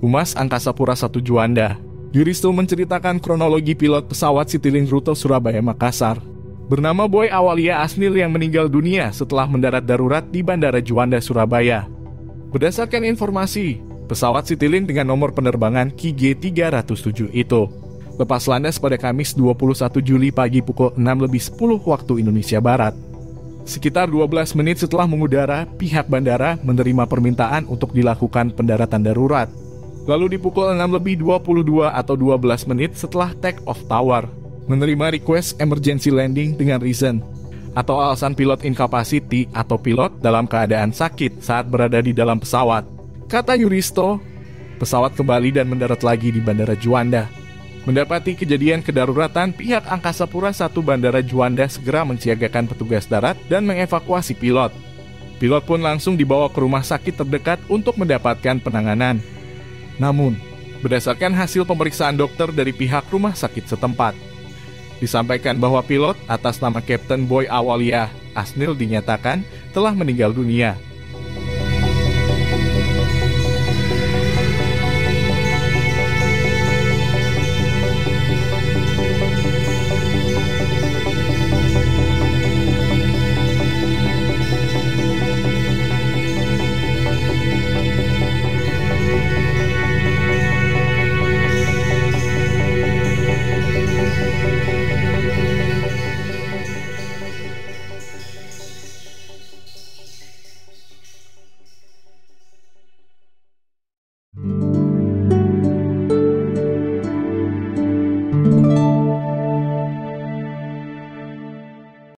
Humas Angkasa Pura I Juanda, Yuristo menceritakan kronologi pilot pesawat Citylink rute Surabaya-Makassar bernama Boy Awalia Asnil yang meninggal dunia setelah mendarat darurat di Bandara Juanda, Surabaya. Berdasarkan informasi, pesawat Citylink dengan nomor penerbangan KG-307 itu lepas landas pada Kamis 21 Juli pagi pukul 6.10 waktu Indonesia Barat. Sekitar 12 menit setelah mengudara, pihak bandara menerima permintaan untuk dilakukan pendaratan darurat. Lalu di pukul 6.22 atau 12 menit setelah take off tower, menerima request emergency landing dengan reason atau alasan pilot incapacity atau pilot dalam keadaan sakit saat berada di dalam pesawat. Kata Yuristo, pesawat kembali dan mendarat lagi di Bandara Juanda. Mendapati kejadian kedaruratan, pihak Angkasa Pura I Bandara Juanda segera mensiagakan petugas darat dan mengevakuasi pilot. Pilot pun langsung dibawa ke rumah sakit terdekat untuk mendapatkan penanganan. Namun, berdasarkan hasil pemeriksaan dokter dari pihak rumah sakit setempat, disampaikan bahwa pilot atas nama Kapten Boy Awalia Asnil dinyatakan telah meninggal dunia.